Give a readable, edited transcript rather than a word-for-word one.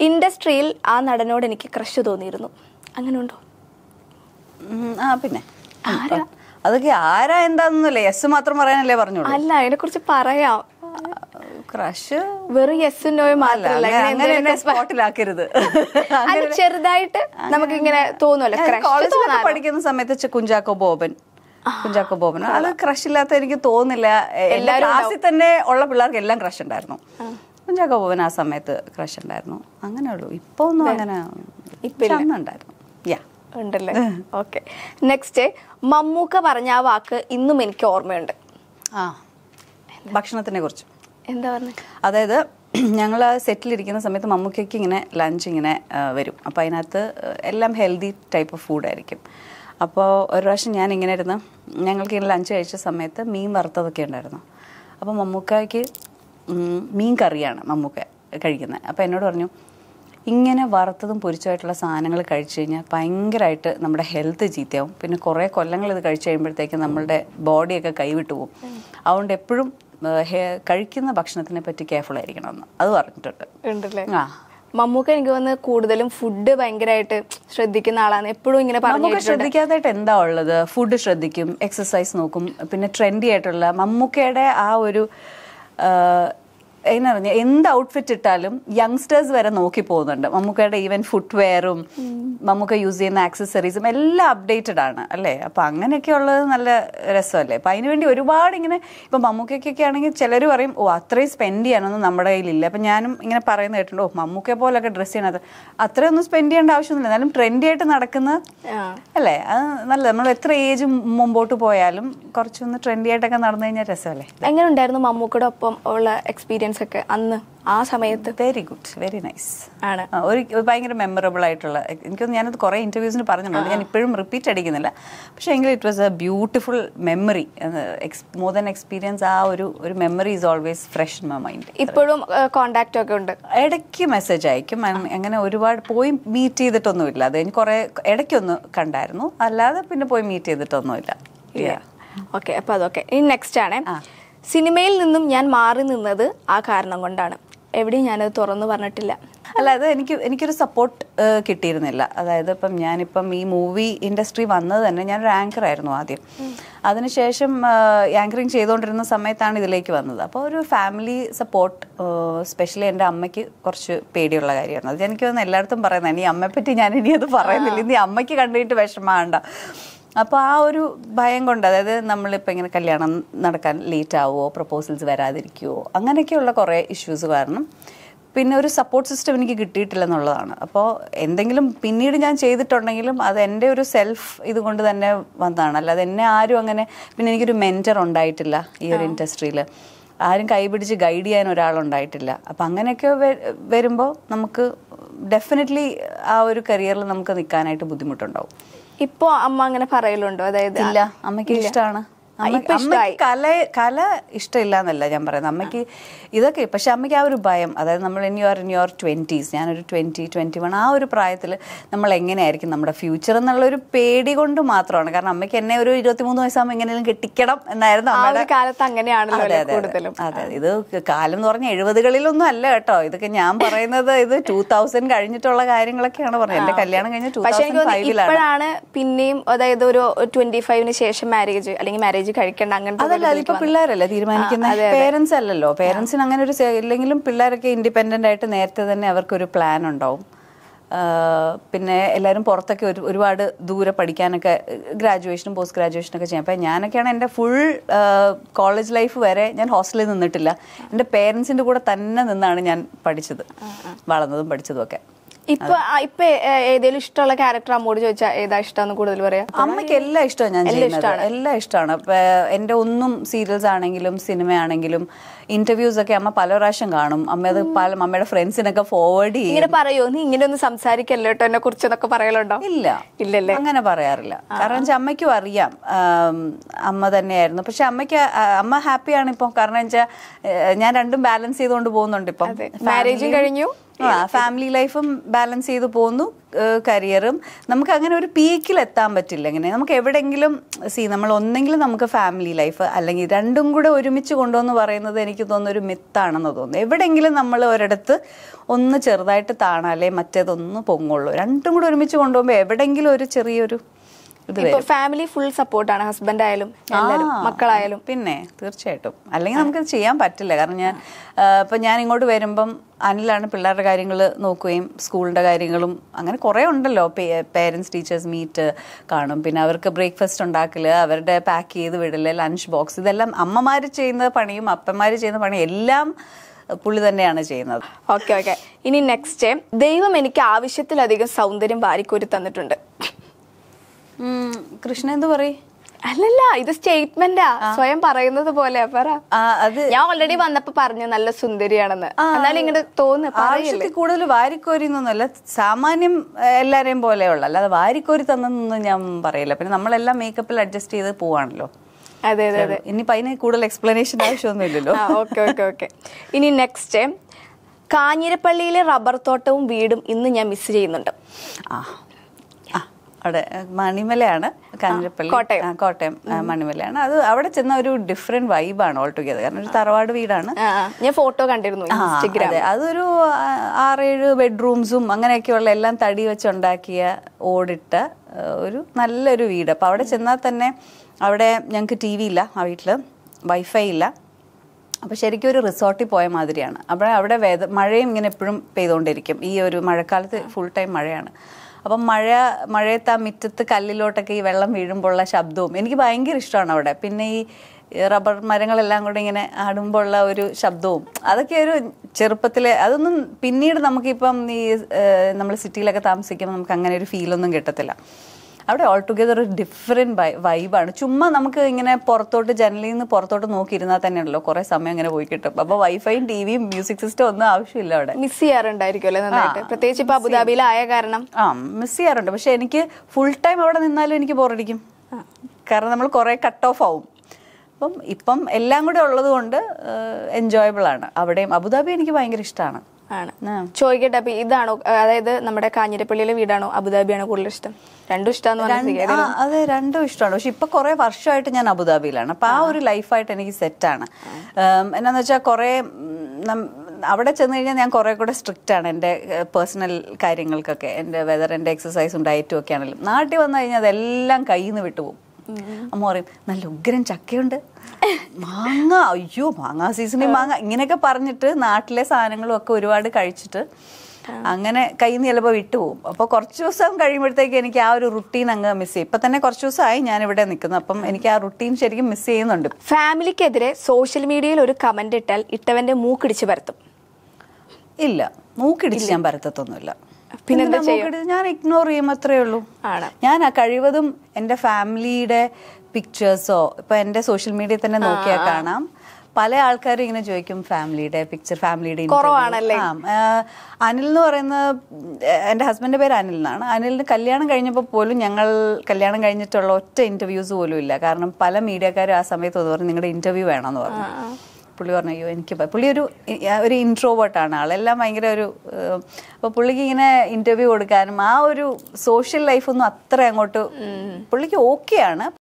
ഇൻഡസ്ട്രിയിൽ ആ നടനോട് എനിക്ക് ക്രഷ് തോന്നിയിരുന്നു. അങ്ങനെ ഉണ്ടോ? പിന്നെ അതൊക്കെ ആരാ എന്താന്നല്ലേ യെസ് മാത്രം പറയാനല്ലേ പറഞ്ഞോളൂ. അല്ല, അതിനെ കുറിച്ച് പറയാം. ക്രഷ് വെറും യെസ് നോയും മാത്രമല്ല, സ്പോട്ടിലാക്കരുത്. ചെറുതായിട്ട് നമുക്ക് ഇങ്ങനെ തോന്നുമല്ലോ. കോളേജിലൊക്കെ പഠിക്കുന്ന സമയത്ത് കുഞ്ചാക്കോ ബോബൻ അത് ക്രഷ് ഇല്ലാത്ത എനിക്ക് തോന്നുന്നില്ല. എല്ലാ ക്ലാസ്സിൽ തന്നെ ഉള്ള പിള്ളേർക്ക് എല്ലാം ക്രഷ് ഉണ്ടായിരുന്നു. കുഞ്ചാക്കോ ബോബൻ ആ സമയത്ത് ക്രഷ് ഉണ്ടായിരുന്നു. അങ്ങനെ ഉള്ളൂ. ഇപ്പൊ ഒന്നും അങ്ങനെ ഉണ്ടായിരുന്നു ഉണ്ടല്ലേ. ഓക്കെ, നെക്സ്റ്റ് മമ്മൂക്ക പറഞ്ഞ ആ വാക്ക് ഇന്നും എനിക്ക് ഓർമ്മയുണ്ട്. ഭക്ഷണത്തിനെ കുറിച്ച് എന്താ പറഞ്ഞത്? അതായത് ഞങ്ങൾ സെറ്റിലിരിക്കുന്ന സമയത്ത് മമ്മൂക്കയ്ക്ക് ഇങ്ങനെ ലഞ്ച് ഇങ്ങനെ വരും. അപ്പോൾ അതിനകത്ത് എല്ലാം ഹെൽത്തി ടൈപ്പ് ഓഫ് ഫുഡായിരിക്കും. അപ്പോൾ ഒരു പ്രാവശ്യം ഞാൻ ഇങ്ങനെ ഇരുന്ന് ഞങ്ങൾക്ക് ഇങ്ങനെ ലഞ്ച് കഴിച്ച സമയത്ത് മീൻ വറുത്തതൊക്കെ ഉണ്ടായിരുന്നു. അപ്പോൾ മമ്മൂക്കയ്ക്ക് മീൻ കറിയാണ് മമ്മൂക്ക കഴിക്കുന്നത്. അപ്പോൾ എന്നോട് പറഞ്ഞു, ഇങ്ങനെ വറുത്തതും പൊരിച്ചതായിട്ടുള്ള സാധനങ്ങൾ കഴിച്ചു കഴിഞ്ഞാൽ ഭയങ്കരമായിട്ട് നമ്മുടെ ഹെൽത്ത് ചീത്തയാവും. പിന്നെ കുറേ കൊല്ലങ്ങൾ ഇത് കഴിച്ചു കഴിയുമ്പോഴത്തേക്ക് നമ്മളുടെ ബോഡിയൊക്കെ കൈവിട്ടു പോകും. അതുകൊണ്ട് എപ്പോഴും കഴിക്കുന്ന ഭക്ഷണത്തിനെ പറ്റി കെയർഫുൾ ആയിരിക്കണമെന്ന് അത് പറഞ്ഞിട്ടുണ്ട്. മമ്മൂക്ക എനിക്ക് തോന്നുന്നു കൂടുതലും ഫുഡ് ഭയങ്കരമായിട്ട് ശ്രദ്ധിക്കുന്ന ആളാണ്. എപ്പോഴും ഇങ്ങനെ മമ്മൂക്ക ശ്രദ്ധിക്കാതായിട്ട് എന്താ ഉള്ളത്? ഫുഡ് ശ്രദ്ധിക്കും, എക്സസൈസ് നോക്കും, പിന്നെ ട്രെൻഡി ആയിട്ടുള്ള മമ്മൂക്കയുടെ ആ ഒരു എന്നറിഞ്ഞ എന്ത് ഔട്ട്ഫിറ്റ് ഇട്ടാലും യങ്സ്റ്റേഴ്സ് വരെ നോക്കി പോകുന്നുണ്ട്. മമ്മൂക്കയുടെ ഈവൻ ഫുട്വെയറും മമ്മൂക്ക യൂസ് ചെയ്യുന്ന ആക്സസറീസും എല്ലാം അപ്ഡേറ്റഡ് ആണ് അല്ലേ. അപ്പം അങ്ങനെയൊക്കെ ഉള്ളത് നല്ല രസമല്ലേ. അപ്പം അതിനുവേണ്ടി ഒരുപാട് ഇങ്ങനെ ഇപ്പം മമ്മൂക്കയ്ക്കൊക്കെ ആണെങ്കിൽ ചിലർ പറയും, അത്രയും സ്പെൻഡ് ചെയ്യാനൊന്നും നമ്മുടെ കയ്യിലില്ല. അപ്പം ഞാനും ഇങ്ങനെ പറയുന്നത് കേട്ടിട്ടുണ്ടോ, മമ്മൂക്കയെ പോലൊക്കെ ഡ്രസ്സ് ചെയ്യണത് അത്രയൊന്നും സ്പെൻഡ് ചെയ്യേണ്ട ആവശ്യമൊന്നുമില്ല. എന്നാലും ട്രെൻഡി ആയിട്ട് നടക്കുന്ന അല്ലേ, അത് നല്ലത്. നമ്മൾ എത്ര ഏജ് മുമ്പോട്ട് പോയാലും കുറച്ചൊന്ന് ട്രെൻഡി ആയിട്ടൊക്കെ നടന്നു കഴിഞ്ഞാൽ രസമല്ലേ. എങ്ങനെ ഉണ്ടായിരുന്നു മമ്മൂക്കയുടെ ഒപ്പം ഉള്ള എക്സ്പീരിയൻസ് ഒക്കെ അന്ന് ആ സമയത്ത്? വെരി ഗുഡ്, വെരി നൈസ് ആണ്. ഒരു ഭയങ്കര മെമ്മറബിൾ ആയിട്ടുള്ള, എനിക്കൊന്ന് ഞാനത് കുറേ ഇന്റർവ്യൂസിന് പറഞ്ഞിട്ടുണ്ട്, ഞാൻ ഇപ്പോഴും റിപ്പീറ്റ് അടിക്കുന്നില്ല. പക്ഷേ എങ്കിലും it was a beautiful memory, more than experience. ആ ഒരു memory is always fresh in my mind. ഇപ്പോഴും കോണ്ടാക്ട് ഒക്കെ ഉണ്ട്. ഇടയ്ക്ക് മെസ്സേജ് അയക്കും. അങ്ങനെ ഒരുപാട് പോയി മീറ്റ് ചെയ്തിട്ടൊന്നുമില്ല. അത് കഴിഞ്ഞ് കുറേ ഇടയ്ക്കൊന്ന് കണ്ടായിരുന്നു, അല്ലാതെ പിന്നെ പോയി മീറ്റ് ചെയ്തിട്ടൊന്നുമില്ല. ഓക്കെ, അപ്പോൾ അതൊക്കെ. ഇനി നെക്സ്റ്റ് ആണ്, സിനിമയിൽ നിന്നും ഞാൻ മാറി നിന്നത് ആ കാരണം കൊണ്ടാണ്. എവിടെയും ഞാനത് തുറന്നു പറഞ്ഞിട്ടില്ല. അല്ല, അത് എനിക്കൊരു സപ്പോർട്ട് കിട്ടിയിരുന്നില്ല. അതായത് ഞാനിപ്പം ഈ മൂവി ഇൻഡസ്ട്രി വന്നത് തന്നെ ഞാനൊരു ആങ്കർ ആയിരുന്നു ആദ്യം. അതിനുശേഷം ആങ്കറിങ് ചെയ്തുകൊണ്ടിരുന്ന സമയത്താണ് ഇതിലേക്ക് വന്നത്. അപ്പോൾ ഒരു ഫാമിലി സപ്പോർട്ട്, സ്പെഷ്യലി എൻ്റെ അമ്മയ്ക്ക് കുറച്ച് പേടിയുള്ള കാര്യമാണ്. അത് എനിക്ക് തോന്നുന്നു എല്ലായിടത്തും പറയുന്നത്. ഇനി അമ്മയെപ്പറ്റി ഞാൻ ഇനി അത് പറയുന്നില്ല, ഇനി അമ്മയ്ക്ക് കണ്ടിട്ട് വിഷമമാണ്ട. അപ്പോൾ ആ ഒരു ഭയം കൊണ്ട്, അതായത് നമ്മളിപ്പോൾ ഇങ്ങനെ കല്യാണം നടക്കാൻ ലേറ്റ് ആവുമോ, പ്രപ്പോസൽസ് വരാതിരിക്കുമോ, അങ്ങനെയൊക്കെയുള്ള കുറേ ഇഷ്യൂസ് കാരണം പിന്നെ ഒരു സപ്പോർട്ട് സിസ്റ്റം എനിക്ക് കിട്ടിയിട്ടില്ല എന്നുള്ളതാണ്. അപ്പോൾ എന്തെങ്കിലും പിന്നീട് ഞാൻ ചെയ്തിട്ടുണ്ടെങ്കിലും അത് എൻ്റെ ഒരു സെൽഫ് ഇതുകൊണ്ട് തന്നെ വന്നതാണ്. അല്ലാതെ എന്നെ ആരും അങ്ങനെ, പിന്നെ എനിക്കൊരു മെൻറ്റർ ഉണ്ടായിട്ടില്ല ഈ ഒരു ഇൻഡസ്ട്രിയിൽ. ആരും കൈപിടിച്ച് ഗൈഡ് ചെയ്യാൻ ഒരാളുണ്ടായിട്ടില്ല. അപ്പം അങ്ങനെയൊക്കെ വരുമ്പോൾ നമുക്ക് ഡെഫിനറ്റ്ലി ആ ഒരു കരിയറിൽ നമുക്ക് നിൽക്കാനായിട്ട് ബുദ്ധിമുട്ടുണ്ടാവും. ഇപ്പോ അമ്മ അങ്ങനെ പറയലുണ്ടോ? അതായത് ഇല്ല, അമ്മയ്ക്ക് ഇഷ്ടമാണ്. കല ഇഷ്ടമില്ല എന്നല്ല ഞാൻ പറയുന്നത്, അമ്മയ്ക്ക് ഇതൊക്കെ. പക്ഷെ അമ്മയ്ക്ക് ആ ഒരു ഭയം, അതായത് നമ്മൾ ഇൻ യുവർ 20s, ഞാനൊരു 20-21 ആ ഒരു പ്രായത്തിൽ നമ്മൾ എങ്ങനെയായിരിക്കും നമ്മുടെ ഫ്യൂച്ചർ എന്നുള്ളൊരു പേടി കൊണ്ട് മാത്രമാണ്. കാരണം അമ്മയ്ക്ക് എന്നെ ഒരു 23 വയസ്സാകുമ്പോൾ എങ്ങനെയും കെട്ടിക്കണം എന്നായിരുന്നു അമ്മയുടെ കാലത്ത്. അങ്ങനെയാണല്ലോ. അതെ, ഇത് കാലം എന്ന് പറഞ്ഞാൽ 70കളിലൊന്നും അല്ല കേട്ടോ. ഇതൊക്കെ ഞാൻ പറയുന്നത് ഇത് 2000 കഴിഞ്ഞിട്ടുള്ള കാര്യങ്ങളൊക്കെയാണ് പറഞ്ഞത്. എന്റെ കല്യാണം കഴിഞ്ഞ 2005-ലാണ്. പിന്നെയും അതായത് ഒരു 25-ന് ശേഷം മാരേജ് അല്ലെങ്കിൽ മാരേജ് കഴിക്കേണ്ട അങ്ങനത്തെ. അതല്ല, അതിപ്പോ പിള്ളേരല്ലേ തീരുമാനിക്കുന്നത്, പേരൻസ് അല്ലല്ലോ. പേരൻസിന് അങ്ങനെ ഒരു ഇല്ലെങ്കിലും പിള്ളേരൊക്കെ ഇൻഡിപെൻഡന്റ് ആയിട്ട് നേരത്തെ തന്നെ അവർക്കൊരു പ്ലാൻ ഉണ്ടാവും. പിന്നെ എല്ലാവരും പുറത്തൊക്കെ ഒരുപാട് ദൂരെ പഠിക്കാനൊക്കെ, ഗ്രാജുവേഷനും പോസ്റ്റ് ഗ്രാജുവേഷനൊക്കെ ചെയ്യാം. അപ്പം ഞാനൊക്കെയാണ് എൻ്റെ ഫുൾ കോളേജ് ലൈഫ് വരെ ഞാൻ ഹോസ്റ്റലിൽ നിന്നിട്ടില്ല. എൻ്റെ പേരൻസിൻ്റെ കൂടെ തന്നെ നിന്നാണ് ഞാൻ പഠിച്ചത്, വളർന്നതും പഠിച്ചതും ഒക്കെ. ഇപ്പൊ ഏതെങ്കിലും ഇഷ്ടമുള്ള ക്യാരക്ടർ അമ്മോട് ചോദിച്ചാൽ ഏതാ ഇഷ്ടമെന്ന് കൂടുതൽ പറയാം? അമ്മയ്ക്ക് എല്ലാം ഇഷ്ടമാണ്, ഞാൻ എല്ലാം ഇഷ്ടമാണ്. എൻ്റെ ഒന്നും സീരിയൽസ് ആണെങ്കിലും സിനിമയാണെങ്കിലും ഇന്റർവ്യൂസ് ഒക്കെ അമ്മ പല പ്രാവശ്യം കാണും. അമ്മയുടെ ഫ്രണ്ട്സിനൊക്കെ ഫോർവേഡ് ചെയ്യും. ഇങ്ങനെ പറയോ, നീ ഇങ്ങനെ ഒന്നും സംസാരിക്കല്ലോ കേട്ടോ എന്നെ കുറിച്ചൊക്കെ പറയലുണ്ടോ? ഇല്ലല്ലേ, അങ്ങനെ പറയാറില്ല. കാരണം വെച്ചാൽ അമ്മയ്ക്കും അറിയാം അമ്മ തന്നെയായിരുന്നു. പക്ഷെ അമ്മ ഹാപ്പിയാണ് ഇപ്പം. കാരണം വെച്ചാൽ ഞാൻ രണ്ടും ബാലൻസ് ചെയ്തുകൊണ്ട് പോകുന്നുണ്ട്. ഇപ്പം മാരേജും കഴിഞ്ഞു, ഫാമിലി ലൈഫും ബാലൻസ് ചെയ്ത് പോകുന്നു, കരിയറും. നമുക്ക് അങ്ങനെ ഒരു പീക്കിൽ എത്താൻ പറ്റില്ല. ഇങ്ങനെ നമുക്ക് എവിടെയെങ്കിലും നമ്മൾ ഒന്നെങ്കിലും നമുക്ക് ഫാമിലി ലൈഫ് അല്ലെങ്കിൽ രണ്ടും കൂടെ ഒരുമിച്ച് കൊണ്ടുവന്ന് പറയുന്നത് എനിക്ക് തോന്നുന്നു ഒരു മിത്താണെന്ന് തോന്നുന്നു. എവിടെയെങ്കിലും നമ്മൾ ഒരിടത്ത് ഒന്ന് ചെറുതായിട്ട് താണാലേ മറ്റേതൊന്ന് പൊങ്ങുള്ളൂ. രണ്ടും കൂടെ ഒരുമിച്ച് കൊണ്ടുപോകുമ്പോൾ എവിടെയെങ്കിലും ഒരു ചെറിയൊരു ഫാമിലി ഫുൾ സപ്പോർട്ടാണ്, ഹസ്ബൻഡ് ആയാലും മക്കളായാലും. പിന്നെ തീർച്ചയായിട്ടും, അല്ലെങ്കിൽ നമുക്ക് ചെയ്യാൻ പറ്റില്ല. കാരണം ഞാൻ ഇങ്ങോട്ട് വരുമ്പം അനിലാണ് പിള്ളേരുടെ കാര്യങ്ങൾ നോക്കുകയും സ്കൂളിൻ്റെ കാര്യങ്ങളും അങ്ങനെ കുറേ ഉണ്ടല്ലോ. പേരൻസ് ടീച്ചേഴ്സ് മീറ്റ് കാണും, പിന്നെ അവർക്ക് ബ്രേക്ക്ഫാസ്റ്റ് ഉണ്ടാക്കൽ, അവരുടെ പാക്ക് ചെയ്ത് വിടൽ, ലഞ്ച് ബോക്സ്, ഇതെല്ലാം അമ്മമാർ ചെയ്യുന്ന പണിയും അപ്പന്മാർ ചെയ്യുന്ന പണിയും എല്ലാം പുള്ളി തന്നെയാണ് ചെയ്യുന്നത്. ഓക്കെ. ഇനി നെക്സ്റ്റ്, ദൈവം എനിക്ക് ആവശ്യത്തിലധികം സൗന്ദര്യം വാരിക്കോരി തന്നിട്ടുണ്ട്. കൃഷ്ണ എന്ത് പറയും? അല്ലല്ല, ഇത് സ്റ്റേറ്റ്മെന്റാ, സ്വയം പറയുന്നത് പോലെ. പറ. ഞാൻ ഓൾറെഡി വന്നപ്പോ പറഞ്ഞു നല്ല സുന്ദരിയാണെന്ന്. എന്നാലും ഇങ്ങോട്ട് തോന്നുന്നു ആവശ്യത്തിൽ കൂടുതൽ വാരിക്കോരി എന്നൊന്നുമല്ല, സാമാന്യം എല്ലാരെയും പോലെയുള്ള, അല്ലാതെ വാരിക്കോരി തന്നൊന്നും ഞാൻ പറയില്ല. പിന്നെ നമ്മളെല്ലാം മേക്കപ്പിൽ അഡ്ജസ്റ്റ് ചെയ്ത് പോവാണല്ലോ. അതെ. ഇനിയിപ്പോ അതിന് കൂടുതൽ എക്സ്പ്ലനേഷൻ ആവശ്യമൊന്നുമില്ലല്ലോ. ഓക്കെ. ഇനി നെക്സ്റ്റ്, കാഞ്ഞിരപ്പള്ളിയിലെ റബ്ബർ തോട്ടവും വീടും ഇന്ന് ഞാൻ മിസ് ചെയ്യുന്നുണ്ട്. അവിടെ മണിമലയാണ്, കാഞ്ഞിരപ്പള്ളി കോട്ടയം മണിമലയാണ്. അത് അവിടെ ചെന്ന ഒരു ഡിഫറെന്റ് വൈബാണ് ഓൾ ടുഗെദർ. കാരണം ഒരു തറവാട് വീടാണ്. ഞാൻ ഫോട്ടോ കണ്ടിരുന്നു. അതെ, അതൊരു 6-7 ബെഡ്റൂംസും അങ്ങനെയൊക്കെയുള്ള എല്ലാം തടി വെച്ചുണ്ടാക്കിയ ഓടിട്ട ഒരു നല്ലൊരു വീട്. അപ്പൊ അവിടെ ചെന്നാൽ തന്നെ അവിടെ ഞങ്ങൾക്ക് TV ഇല്ല, ആ വീട്ടില് വൈഫൈ ഇല്ല. അപ്പോൾ ശരിക്കും ഒരു റിസോർട്ടിൽ പോയ മാതിരിയാണ്. അവിടെ മഴയും ഇങ്ങനെ എപ്പോഴും പെയ്തുകൊണ്ടിരിക്കും. ഈ ഒരു മഴക്കാലത്ത് ഫുൾ ടൈം മഴയാണ്. അപ്പം മഴയത്ത് ആ മുറ്റത്ത് കല്ലിലോട്ടൊക്കെ ഈ വെള്ളം വീഴുമ്പോഴുള്ള ശബ്ദവും എനിക്ക് ഭയങ്കര ഇഷ്ടമാണ് അവിടെ. പിന്നെ ഈ റബ്ബർ മരങ്ങളെല്ലാം കൂടെ ഇങ്ങനെ ആടുമ്പോൾ ഉള്ള ഒരു ശബ്ദവും അതൊക്കെ ഒരു ചെറുപ്പത്തിലെ, അതൊന്നും പിന്നീട് നമുക്കിപ്പം ഈ നമ്മൾ സിറ്റിയിലൊക്കെ താമസിക്കുമ്പോൾ നമുക്ക് അങ്ങനെ ഒരു ഫീലൊന്നും കിട്ടത്തില്ല. അവിടെ ഓൾ ടുഗെദർ ഒരു ഡിഫറെന്റ് വൈബാണ്. ചുമ്മാ നമുക്ക് ഇങ്ങനെ പുറത്തോട്ട് ജനലിൽ നിന്ന് പുറത്തോട്ട് നോക്കിയിരുന്നാൽ തന്നെയുണ്ടല്ലോ കുറെ സമയം ഇങ്ങനെ പോയി കിട്ടും. അപ്പൊ വൈഫൈയും ടിവിയും മ്യൂസിക് സിസ്റ്റം ഒന്നും ആവശ്യമില്ല. അവിടെ മിസ് ചെയ്യാറുണ്ടായിരിക്കും നന്നായിട്ട്, പ്രത്യേകിച്ച് ഇപ്പൊ അബുദാബിയിലായ കാരണം. മിസ് ചെയ്യാറുണ്ട്. പക്ഷെ എനിക്ക് ഫുൾ ടൈം അവിടെ നിന്നാലും എനിക്ക് ബോറടിക്കും. കാരണം നമ്മൾ കുറെ കട്ട് ഓഫ് ആവും. ഇപ്പം എല്ലാം കൂടെ ഉള്ളത് കൊണ്ട് എൻജോയബിൾ ആണ്. അവിടെയും അബുദാബി എനിക്ക് ഭയങ്കര ഇഷ്ടമാണ്. ചോദിക്കട്ടെ, അപ്പൊ ഇതാണോ, അതായത് നമ്മുടെ കാഞ്ഞിരപ്പള്ളിയിലെ വീടാണോ അബുദാബിയാണോ കൂടുതൽ ഇഷ്ടം? രണ്ടും ഇഷ്ടമാണ്. അതെ, രണ്ടും ഇഷ്ടമാണ്. പക്ഷെ ഇപ്പൊ കുറെ വർഷമായിട്ട് ഞാൻ അബുദാബിയിലാണ്. അപ്പൊ ആ ഒരു ലൈഫായിട്ട് എനിക്ക് സെറ്റാണ്. എന്നാന്ന് വെച്ചാൽ കുറെ അവിടെ ചെന്ന് കഴിഞ്ഞാൽ ഞാൻ കുറെ കൂടെ സ്ട്രിക്റ്റ് ആണ് എൻ്റെ പേഴ്സണൽ കാര്യങ്ങൾക്കൊക്കെ. എൻ്റെ വെതർ, എൻ്റെ എക്സസൈസും ഡയറ്റും ഒക്കെ ആണെങ്കിലും. നാട്ടിൽ വന്നു കഴിഞ്ഞാൽ അതെല്ലാം കയ്യിൽ നിന്ന് വിട്ടുപോകും. അമ്മ പറയും നല്ല ഉഗ്രൻ ചക്കയുണ്ട്, മാങ്ങ, അയ്യോ മാങ്ങ സീസണിൽ മാങ്ങ, ഇങ്ങനെയൊക്കെ പറഞ്ഞിട്ട് നാട്ടിലെ സാധനങ്ങളും ഒക്കെ ഒരുപാട് കഴിച്ചിട്ട് അങ്ങനെ കയ്യിൽ നിന്ന് ചിലപ്പോൾ വിട്ടുപോകും. അപ്പോൾ കുറച്ച് ദിവസം കഴിയുമ്പോഴത്തേക്ക് എനിക്ക് ആ ഒരു റുട്ടീൻ അങ്ങ് മിസ് ചെയ്യും. ഇപ്പൊ തന്നെ കുറച്ച് ദിവസമായി ഞാൻ ഇവിടെ നിൽക്കുന്നു. അപ്പം എനിക്ക് ആ റുട്ടീൻ ശരിക്കും മിസ് ചെയ്യുന്നുണ്ട്. ഫാമിലിക്കെതിരെ സോഷ്യൽ മീഡിയയിൽ ഒരു കമന്റ് ഇട്ടാൽ ഇട്ടവന്റെ മൂക്കിടിച്ച് പരത്തും? ഇല്ല, മൂക്കിടിച്ച് ഞാൻ പരത്തൊന്നുമില്ല. പിന്നെ ഞാൻ ഇഗ്നോർ ചെയ്യും, അത്രേ ഉള്ളൂ. ഞാൻ ആ കഴിവതും എൻ്റെ ഫാമിലിയുടെ പിക്ചേഴ്സോ ഇപ്പൊ എൻ്റെ സോഷ്യൽ മീഡിയയിൽ തന്നെ നോക്കിയാൽ കാണാം, പല ആൾക്കാരും ഇങ്ങനെ ചോദിക്കും ഫാമിലിയുടെ പിക്ചർ, ഫാമിലിയുടെ അനിൽ എന്ന് പറയുന്ന എൻ്റെ ഹസ്ബൻഡിന്റെ പേര് അനിൽ എന്നാണ്. അനിലിന് കല്യാണം കഴിഞ്ഞപ്പോൾ പോലും ഞങ്ങൾ കല്യാണം കഴിഞ്ഞിട്ടുള്ള ഒറ്റ ഇന്റർവ്യൂസ് പോലും ഇല്ല. കാരണം പല മീഡിയക്കാരും ആ സമയത്ത് പറഞ്ഞു നിങ്ങളുടെ ഇന്റർവ്യൂ വേണമെന്ന് പറഞ്ഞു. പുള്ളി പറഞ്ഞു അയ്യോ എനിക്ക് പുള്ളി ഒരു ഇൻട്രോവേർട്ടാണ് ആളെല്ലാം ഭയങ്കര ഒരു. അപ്പോൾ പുള്ളിക്ക് ഇങ്ങനെ ഇന്റർവ്യൂ കൊടുക്കാനും ആ ഒരു സോഷ്യൽ ലൈഫൊന്നും അത്ര അങ്ങോട്ട് പുള്ളിക്ക് ഓക്കെയാണ്.